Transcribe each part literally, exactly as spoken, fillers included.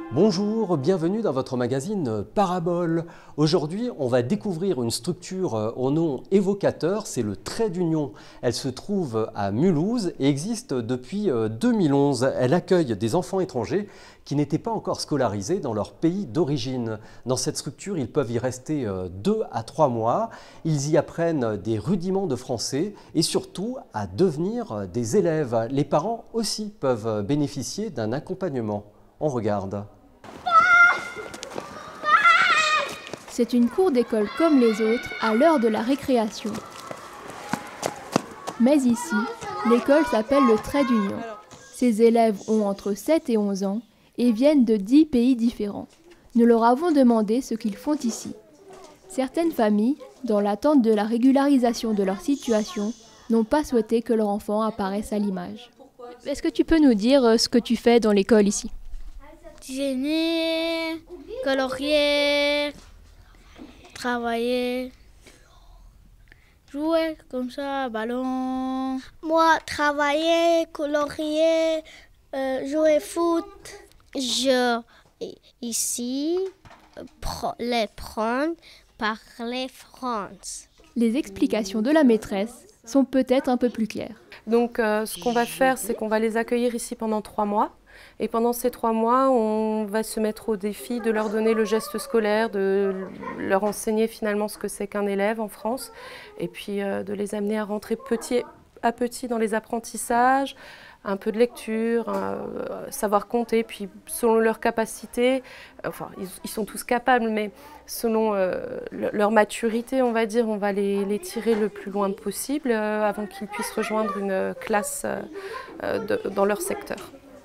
Bonjour, bienvenue dans votre magazine Parabole. Aujourd'hui, on va découvrir une structure au nom évocateur, c'est le Trait d'Union. Elle se trouve à Mulhouse et existe depuis deux mille onze. Elle accueille des enfants étrangers qui n'étaient pas encore scolarisés dans leur pays d'origine. Dans cette structure, ils peuvent y rester deux à trois mois. Ils y apprennent des rudiments de français et surtout à devenir des élèves. Les parents aussi peuvent bénéficier d'un accompagnement. On regarde. C'est une cour d'école comme les autres à l'heure de la récréation. Mais ici, l'école s'appelle le Trait d'Union. Ses élèves ont entre sept et onze ans et viennent de dix pays différents. Nous leur avons demandé ce qu'ils font ici. Certaines familles, dans l'attente de la régularisation de leur situation, n'ont pas souhaité que leur enfant apparaisse à l'image. Est-ce que tu peux nous dire ce que tu fais dans l'école ici ? Dessiner, colorier, travailler, jouer comme ça, ballon. Moi, travailler, colorier, euh, jouer foot. Je, ici, les prendre, parler France. Les explications de la maîtresse sont peut-être un peu plus claires. Donc, euh, ce qu'on va faire, c'est qu'on va les accueillir ici pendant trois mois. Et pendant ces trois mois, on va se mettre au défi de leur donner le geste scolaire, de leur enseigner finalement ce que c'est qu'un élève en France, et puis euh, de les amener à rentrer petit à petit dans les apprentissages, un peu de lecture, euh, savoir compter, puis selon leurs capacités, enfin ils, ils sont tous capables, mais selon euh, leur maturité, on va dire, on va les, les tirer le plus loin possible euh, avant qu'ils puissent rejoindre une classe euh, de, dans leur secteur.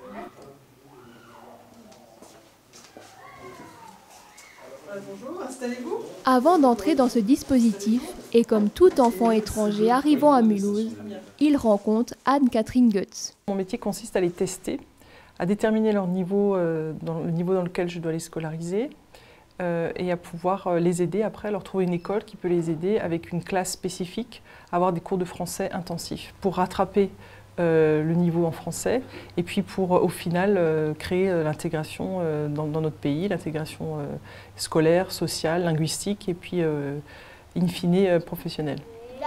Bonjour, installez-vous. Avant d'entrer dans ce dispositif, et comme tout enfant étranger arrivant à Mulhouse, il rencontre Anne-Catherine Goetz. Mon métier consiste à les tester, à déterminer leur niveau, euh, dans le niveau dans lequel je dois les scolariser euh, et à pouvoir euh, les aider après, à leur trouver une école qui peut les aider avec une classe spécifique, à avoir des cours de français intensifs pour rattraper Euh, le niveau en français et puis pour au final euh, créer euh, l'intégration euh, dans, dans notre pays, l'intégration euh, scolaire, sociale, linguistique et puis euh, in fine euh, professionnelle.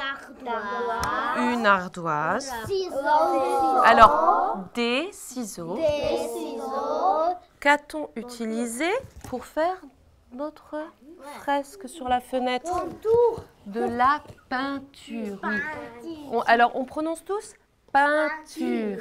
Une ardoise. Ciseaux. Alors, des ciseaux. Des ciseaux. Qu'a-t-on utilisé pour faire notre fresque sur la fenêtre? Contour. De la peinture. Oui. On, alors, on prononce tous peinture.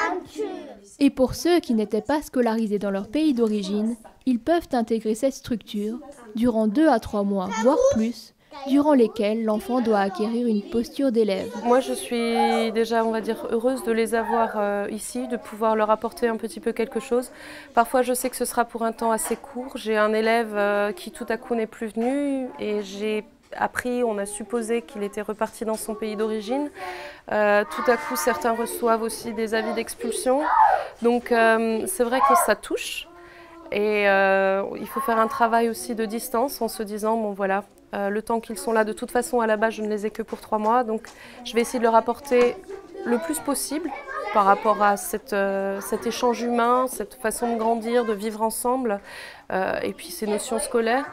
Et pour ceux qui n'étaient pas scolarisés dans leur pays d'origine, ils peuvent intégrer cette structure durant deux à trois mois, voire plus, durant lesquels l'enfant doit acquérir une posture d'élève. Moi, je suis déjà, on va dire, heureuse de les avoir euh, ici, de pouvoir leur apporter un petit peu quelque chose. Parfois, je sais que ce sera pour un temps assez court. J'ai un élève euh, qui tout à coup n'est plus venu et j'ai appris, on a supposé qu'il était reparti dans son pays d'origine. Euh, tout à coup, certains reçoivent aussi des avis d'expulsion. Donc, euh, c'est vrai que ça touche. Et euh, il faut faire un travail aussi de distance en se disant, bon voilà, euh, le temps qu'ils sont là, de toute façon, à la base, je ne les ai que pour trois mois. Donc, je vais essayer de leur apporter le plus possible par rapport à cette, euh, cet échange humain, cette façon de grandir, de vivre ensemble, euh, et puis ces notions scolaires.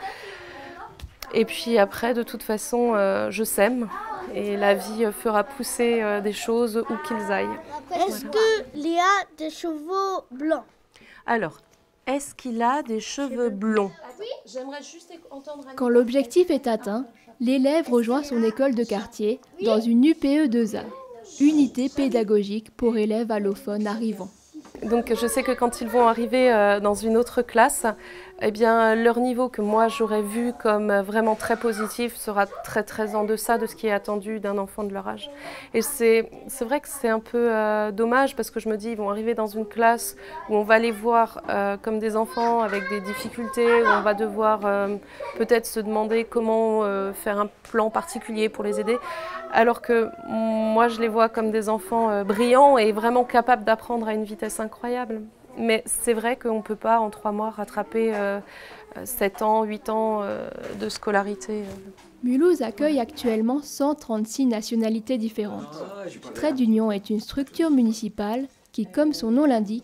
Et puis après, de toute façon, euh, je sème et la vie fera pousser euh, des choses où qu'ils aillent. Est-ce Voilà. qu'il y a des cheveux blancs? Alors, est-ce qu'il a des cheveux blonds? J'aimerais juste entendre un... Quand l'objectif est atteint, l'élève rejoint son école de quartier dans une U P E deux A, unité pédagogique pour élèves allophones arrivants. Donc je sais que quand ils vont arriver euh, dans une autre classe, eh bien, leur niveau que moi j'aurais vu comme vraiment très positif sera très très en deçà de ce qui est attendu d'un enfant de leur âge. Et c'est vrai que c'est un peu euh, dommage parce que je me dis ils vont arriver dans une classe où on va les voir euh, comme des enfants avec des difficultés, où on va devoir euh, peut-être se demander comment euh, faire un plan particulier pour les aider. Alors que moi je les vois comme des enfants euh, brillants et vraiment capables d'apprendre à une vitesse incroyable. Mais c'est vrai qu'on ne peut pas en trois mois rattraper euh, sept ans, huit ans euh, de scolarité. Mulhouse accueille actuellement cent trente-six nationalités différentes. Trait d'Union est une structure municipale qui, comme son nom l'indique,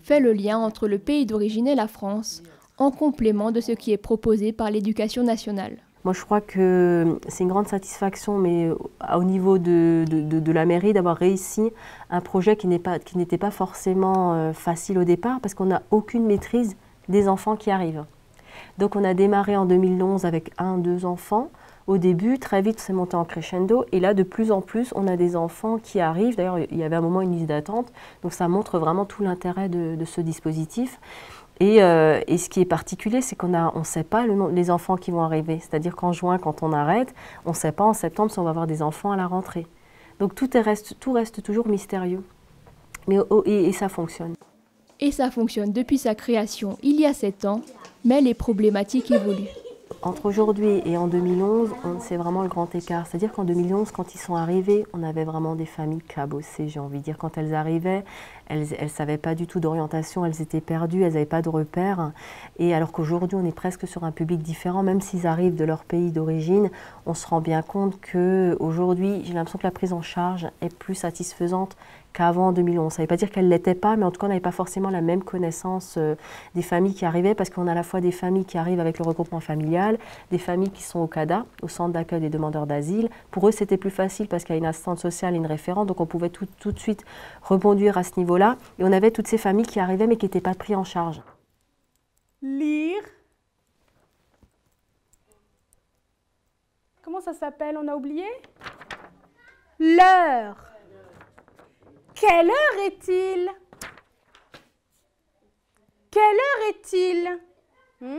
fait le lien entre le pays d'origine et la France, en complément de ce qui est proposé par l'éducation nationale. Moi, je crois que c'est une grande satisfaction, mais au niveau de, de, de, de la mairie, d'avoir réussi un projet qui n'est pas, qui n'était pas forcément facile au départ, parce qu'on n'a aucune maîtrise des enfants qui arrivent. Donc, on a démarré en deux mille onze avec un, deux enfants. Au début, très vite, c'est monté en crescendo. Et là, de plus en plus, on a des enfants qui arrivent. D'ailleurs, il y avait à un moment une liste d'attente. Donc, ça montre vraiment tout l'intérêt de, de ce dispositif. Et, euh, et ce qui est particulier, c'est qu'on ne sait pas le nom, les enfants qui vont arriver. C'est-à-dire qu'en juin, quand on arrête, on ne sait pas en septembre si on va avoir des enfants à la rentrée. Donc tout, est reste, tout reste toujours mystérieux. Mais, oh, et, et ça fonctionne. Et ça fonctionne depuis sa création il y a sept ans, mais les problématiques évoluent. Entre aujourd'hui et en deux mille onze, c'est vraiment le grand écart. C'est-à-dire qu'en deux mille onze, quand ils sont arrivés, on avait vraiment des familles cabossées, j'ai envie de dire. Quand elles arrivaient, elles ne savaient pas du tout d'orientation, elles étaient perdues, elles n'avaient pas de repères. Et alors qu'aujourd'hui, on est presque sur un public différent, même s'ils arrivent de leur pays d'origine, on se rend bien compte qu'aujourd'hui, j'ai l'impression que la prise en charge est plus satisfaisante qu'avant en deux mille onze. Ça ne veut pas dire qu'elle ne l'était pas, mais en tout cas, on n'avait pas forcément la même connaissance euh, des familles qui arrivaient, parce qu'on a à la fois des familles qui arrivent avec le regroupement familial, des familles qui sont au CADA, au centre d'accueil des demandeurs d'asile. Pour eux, c'était plus facile parce qu'il y a une assistante sociale et une référente, donc on pouvait tout, tout de suite rebondir à ce niveau-là. Et on avait toutes ces familles qui arrivaient, mais qui n'étaient pas prises en charge. Lire. Comment ça s'appelle? On a oublié? L'heure. Quelle heure est-il? Quelle heure est-il? hmm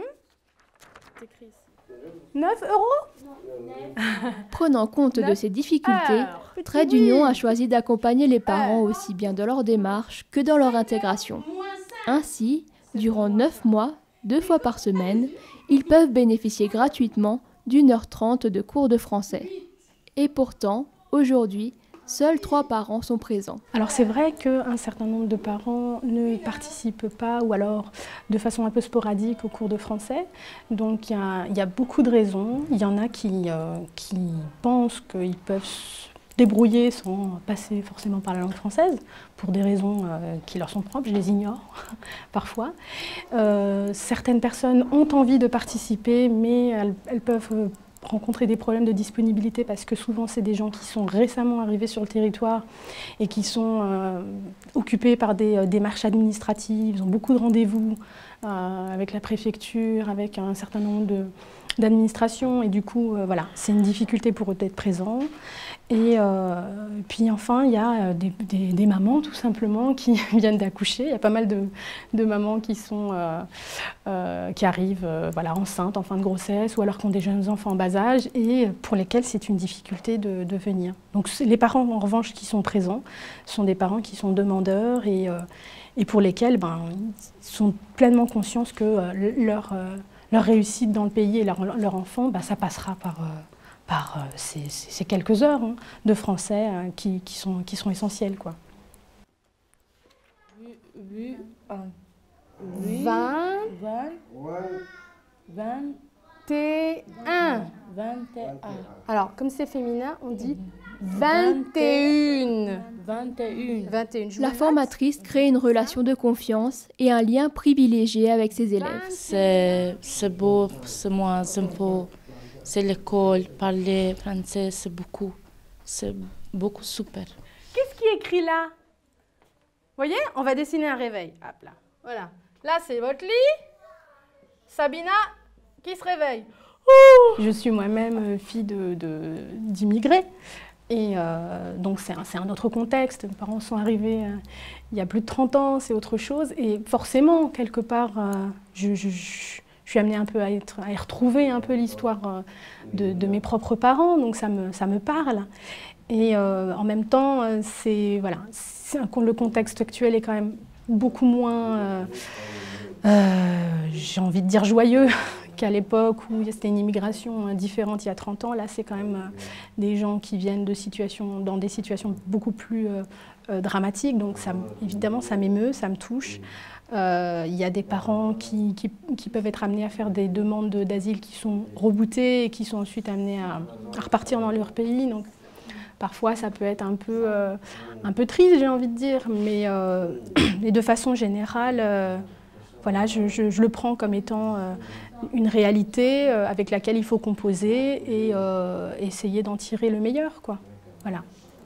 neuf euros? Prenant compte de ces difficultés, Trait d'Union a choisi d'accompagner les parents aussi bien dans leur démarche que dans leur intégration. Ainsi, durant neuf mois, deux fois par semaine, ils peuvent bénéficier gratuitement d'une heure trente de cours de français. Et pourtant, aujourd'hui, seuls trois parents sont présents. Alors c'est vrai qu'un certain nombre de parents ne participent pas ou alors de façon un peu sporadique aux cours de français. Donc il y, y a beaucoup de raisons. Il y en a qui, euh, qui pensent qu'ils peuvent se débrouiller sans passer forcément par la langue française pour des raisons euh, qui leur sont propres. Je les ignore parfois. Euh, certaines personnes ont envie de participer, mais elles, elles peuvent euh, rencontrer des problèmes de disponibilité parce que souvent c'est des gens qui sont récemment arrivés sur le territoire et qui sont euh, occupés par des euh, démarches administratives, ils ont beaucoup de rendez-vous euh, avec la préfecture, avec un certain nombre de, d'administrations et du coup euh, voilà, c'est une difficulté pour eux d'être présents. Et euh, puis enfin, il y a des, des, des mamans tout simplement qui viennent d'accoucher. Il y a pas mal de, de mamans qui, sont, euh, euh, qui arrivent euh, voilà, enceintes en fin de grossesse ou alors qui ont des jeunes enfants en bas âge et pour lesquels c'est une difficulté de, de venir. Donc les parents en revanche qui sont présents sont des parents qui sont demandeurs et, euh, et pour lesquels ben, ils sont pleinement conscients que euh, leur, euh, leur réussite dans le pays et leur, leur enfant, ben, ça passera par... Euh, par euh, ces, ces quelques heures hein, de français euh, qui, qui, sont, qui sont essentielles. Quoi. vingt, vingt et un. Alors, comme c'est féminin, on dit vingt et une. vingt et une. vingt et une. La formatrice crée une relation de confiance et un lien privilégié avec ses élèves. C'est, c'est beau, c'est moins sympa. C'est l'école, parler français, c'est beaucoup, c'est beaucoup super. Qu'est-ce qui est écrit là? Vous voyez, on va dessiner un réveil. Hop là, voilà. Là, c'est votre lit. Sabina, qui se réveille? Ouh, je suis moi-même fille de, de, d'immigrés. Et euh, donc, c'est un, c'est un autre contexte. Mes parents sont arrivés euh, il y a plus de trente ans, c'est autre chose. Et forcément, quelque part, euh, je... je, je Je suis amenée un peu à, être, à y retrouver un peu l'histoire de, de mes propres parents, donc ça me, ça me parle. Et euh, en même temps, c'est, voilà, c'est un, le contexte actuel est quand même beaucoup moins, euh, euh, j'ai envie de dire joyeux, qu'à l'époque où c'était une immigration différente il y a trente ans. Là, c'est quand même euh, des gens qui viennent de situations, dans des situations beaucoup plus euh, euh, dramatiques. Donc ça, évidemment, ça m'émeut, ça me touche. Il euh, y a des parents qui, qui, qui peuvent être amenés à faire des demandes de, d'asile qui sont rebootées et qui sont ensuite amenés à, à repartir dans leur pays. Donc Parfois, ça peut être un peu, euh, un peu triste, j'ai envie de dire, mais, euh, mais de façon générale, euh, voilà, je, je, je le prends comme étant euh, une réalité euh, avec laquelle il faut composer et euh, essayer d'en tirer le meilleur, quoi. Voilà.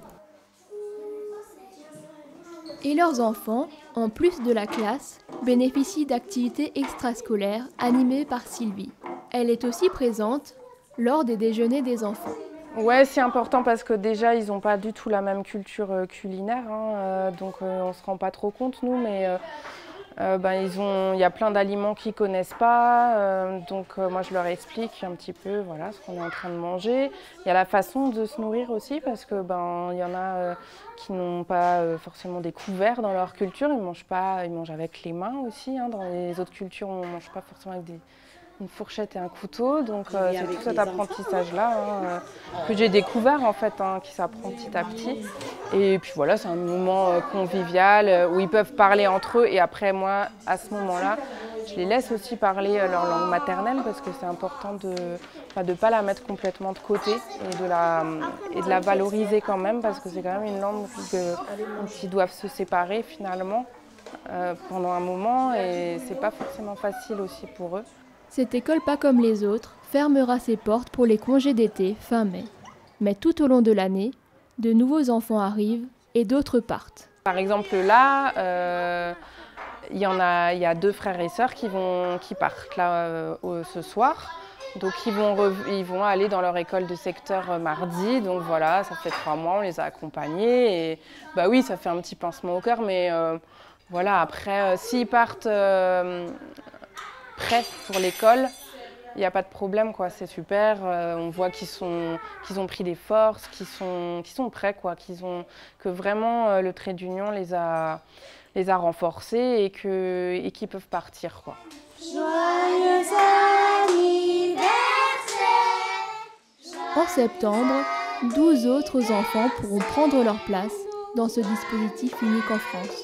Et leurs enfants, en plus de la classe, bénéficient d'activités extrascolaires animées par Sylvie. Elle est aussi présente lors des déjeuners des enfants. Ouais, c'est important parce que déjà, ils n'ont pas du tout la même culture euh, culinaire, hein, euh, donc euh, on ne se rend pas trop compte, nous, mais euh, euh, ben, ils ont, il y a plein d'aliments qu'ils ne connaissent pas, euh, donc euh, moi je leur explique un petit peu voilà, ce qu'on est en train de manger. Il y a la façon de se nourrir aussi, parce que ben, y en a euh, qui n'ont pas euh, forcément des couverts dans leur culture, ils ne mangent pas, ils mangent avec les mains aussi, hein, dans les autres cultures on ne mange pas forcément avec des... une fourchette et un couteau, donc euh, c'est tout cet apprentissage-là hein, euh, que j'ai découvert en fait, hein, qui s'apprend petit à petit. Et puis voilà, c'est un moment euh, convivial euh, où ils peuvent parler entre eux et après moi, à ce moment-là, je les laisse aussi parler euh, leur langue maternelle parce que c'est important de ne de pas la mettre complètement de côté et de, la, et de la valoriser quand même parce que c'est quand même une langue dont ils doivent se séparer finalement euh, pendant un moment et c'est pas forcément facile aussi pour eux. Cette école pas comme les autres fermera ses portes pour les congés d'été fin mai. Mais tout au long de l'année, de nouveaux enfants arrivent et d'autres partent. Par exemple là, euh, il y en a, il y a deux frères et sœurs qui, vont, qui partent là euh, ce soir. Donc ils vont, ils vont aller dans leur école de secteur euh, mardi. Donc voilà, ça fait trois mois, on les a accompagnés. Et bah oui, ça fait un petit pincement au cœur, mais euh, voilà, après, euh, s'ils partent... Euh, prêts pour l'école, il n'y a pas de problème, quoi. C'est super. Euh, on voit qu'ils sont, qu'ils ont pris des forces, qu'ils sont, qu'ils sont prêts, quoi. Qu'ils ont, que vraiment euh, le trait d'union les a, les a renforcés et que, et qu'ils peuvent partir, quoi. Joyeux anniversaire. En septembre, douze autres enfants pourront prendre leur place dans ce dispositif unique en France.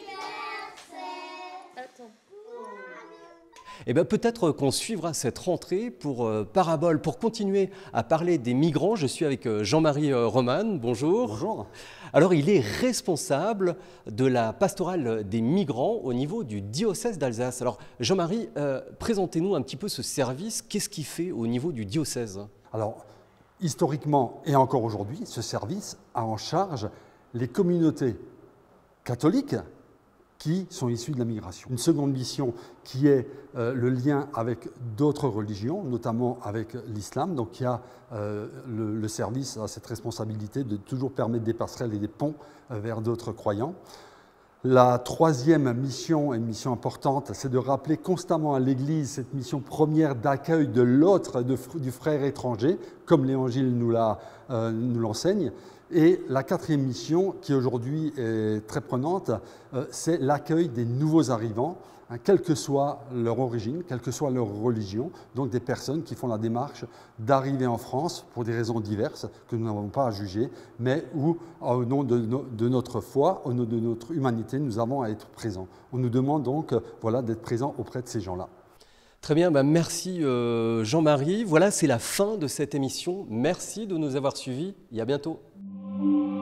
Eh bien, peut-être qu'on suivra cette rentrée pour euh, Parabole. Pour continuer à parler des migrants, je suis avec euh, Jean-Marie euh, Roman. Bonjour. Bonjour. Alors, il est responsable de la pastorale des migrants au niveau du diocèse d'Alsace. Alors, Jean-Marie, euh, présentez-nous un petit peu ce service. Qu'est-ce qu'il fait au niveau du diocèse? Alors, historiquement et encore aujourd'hui, ce service a en charge les communautés catholiques qui sont issus de la migration. Une seconde mission qui est euh, le lien avec d'autres religions, notamment avec l'islam. Donc il y a euh, le, le service a cette responsabilité de toujours permettre des passerelles et des ponts euh, vers d'autres croyants. La troisième mission, et une mission importante, c'est de rappeler constamment à l'Église cette mission première d'accueil de l'autre, du frère étranger, comme l'Évangile nous l'enseigne. Euh, Et la quatrième mission, qui aujourd'hui est très prenante, euh, c'est l'accueil des nouveaux arrivants, hein, quelle que soit leur origine, quelle que soit leur religion, donc des personnes qui font la démarche d'arriver en France pour des raisons diverses que nous n'avons pas à juger, mais où, au nom de, no de notre foi, au nom de notre humanité, nous avons à être présents. On nous demande donc euh, voilà, d'être présents auprès de ces gens-là. Très bien, bah merci euh, Jean-Marie. Voilà, c'est la fin de cette émission. Merci de nous avoir suivis et à bientôt. Thank you.